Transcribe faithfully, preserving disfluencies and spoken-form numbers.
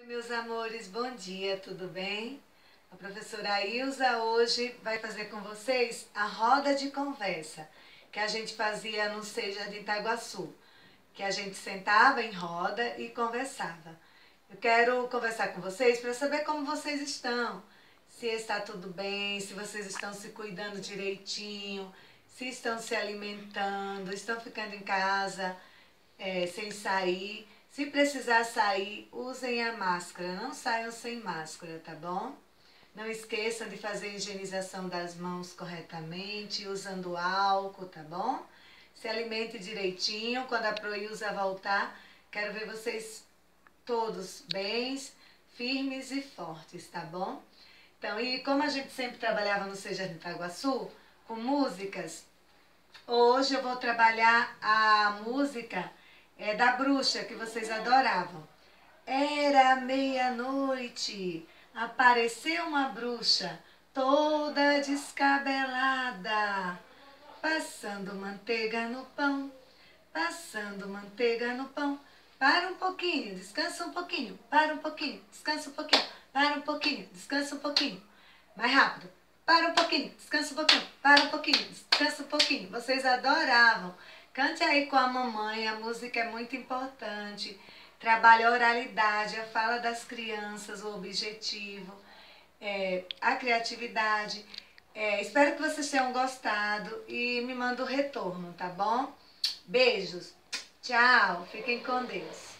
Meus amores, bom dia, tudo bem? A professora Ilza hoje vai fazer com vocês a roda de conversa que a gente fazia no Seja de Itaguaçu, que a gente sentava em roda e conversava. Eu quero conversar com vocês para saber como vocês estão, se está tudo bem, se vocês estão se cuidando direitinho, se estão se alimentando, estão ficando em casa é, sem sair. Se precisar sair, usem a máscara, não saiam sem máscara, tá bom? Não esqueçam de fazer a higienização das mãos corretamente, usando álcool, tá bom? Se alimente direitinho, quando a Proilza voltar, quero ver vocês todos bens, firmes e fortes, tá bom? Então, e como a gente sempre trabalhava no Seja de Itaguaçu, com músicas, hoje eu vou trabalhar a música é, da bruxa, que vocês adoravam. Era meia-noite, apareceu uma bruxa, toda descabelada, passando manteiga no pão, passando manteiga no pão. Para um pouquinho, descansa um pouquinho, para um pouquinho, descansa um pouquinho, para um pouquinho, descansa um pouquinho. Mais rápido. Para um pouquinho, descansa um pouquinho, para um pouquinho, descansa um pouquinho. Vocês adoravam. Cante aí com a mamãe, a música é muito importante. Trabalhe a oralidade, a fala das crianças, o objetivo, é, a criatividade. É, espero que vocês tenham gostado e me manda o retorno, tá bom? Beijos, tchau, fiquem com Deus.